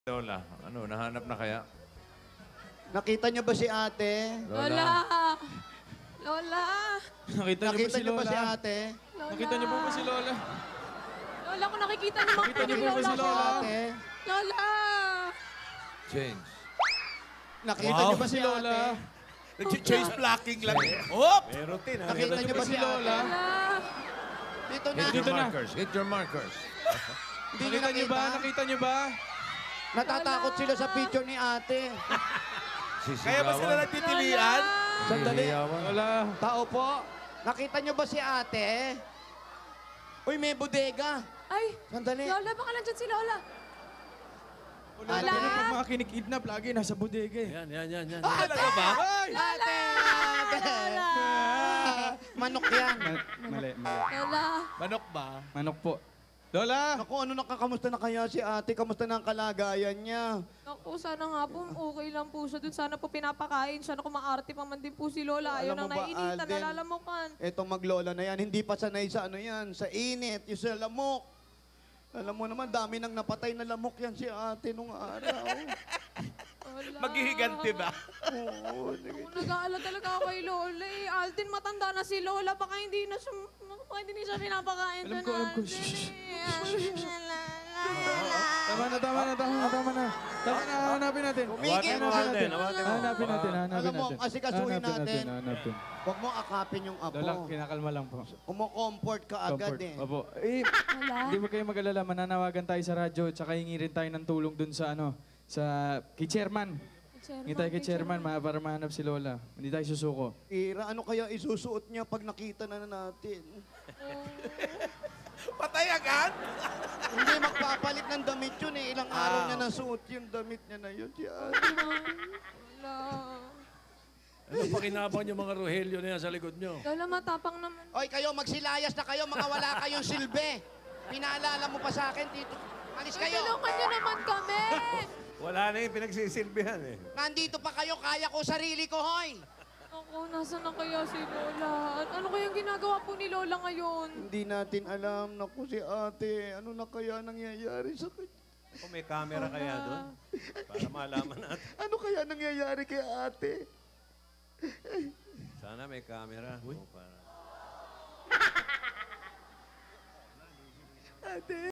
Lola, ano, nahanap na kaya? Nakita niyo ba si ate? Lola! Lola! Nakita niyo ba Nakita si niyo ba si Lola? ate? Lola! Nakita niyo ba si Lola? Lola, kung nakikita niyo mga Nakita niyo si ba Lola si ko. Lola? Ate? Lola! Change. Nakita niyo ba si Lola? ate? Nag-change blocking lang eh. Hop! Nakita niyo ba si ate? Lola! Dito na. Get your markers. Get your markers. Hindi niyo Nakita niyo ba? nakita. Nakita niyo ba? Natatakot sila sa picture ni ate. Kaya ba sila nagtitilian? Sandali. Wala. Tao po. Nakita niyo ba si ate? Uy, may bodega. Ay! Sandali. Lola, baka nandyan si Lola. Wala. Wala. Pag mga kinikidnap, lagi nasa bodega eh. Yan. Talaga ba? Ate! Ate! Manok yan. Mali. Lola! Manok ba? Manok po. Lola! Naku, ano nakakamusta na kaya si ate? Kamusta na ang kalagayan niya? Naku, sana nga po, okay lang po siya dun. Sana po pinapakain siya. Naku, maarte pa man din po si Lola. Ayaw Alam mo nang ba, nainitan, Alden? nalalamukan. Etong maglola na yan, hindi pa sanay sa ano yan, sa init, yung sa lamok. Alam mo naman, dami nang napatay na lamok yan si ate nung araw. Lola. Maghihiganti ba? Oo, Ako, nag-aalala talaga ako kay Lola eh. Alden, matanda na si Lola. Baka hindi na siya pinapakain Alam doon, ko. Alden, Shh. eh. Tama na. Hanapin natin. Tumigil mo, Alden. Hanapin natin. Alam mo, asikasuhin natin. Hanapin. Huwag mo akapin yung apo. Lola, kinakalma lang po. Kumo-comfort ka agad eh. Opo. Eh, Wala. hindi mo kayo mag-alala. Mananawagan tayo sa radyo. Tsaka hingi rin tayo ng tulong dun sa kay chairman. Hingi tayo kay chairman para mahanap si Lola. Hindi tayo susuko. Ira, ano kaya isusuot niya pag nakita na natin? Patay agad? Hindi, magpapalit ng damit yun eh. Ilang araw niya nasuot yung damit niya na yun. Si ate. Wala. Ano pakinabang yung mga Rogelio na yan sa likod nyo? Lola, matapang naman. Oy, kayo, magsilayas na kayo, mga wala kayong silbi. Pinaalala mo pa sa akin, dito. Alis kayo. Tulungan niyo naman kami! Wala na yung pinagsisilbihan eh. Nandito pa kayo, kaya ko sarili ko, hoy. Ako, nasaan na kaya si Lola? Ano kayang ginagawa po ni Lola ngayon? Hindi natin alam, naku si ate, ano na kaya nangyayari sa kanya? Kung may camera kaya doon, para malaman natin. Ano kaya nangyayari kay ate? Sana may camera. Para... Ate.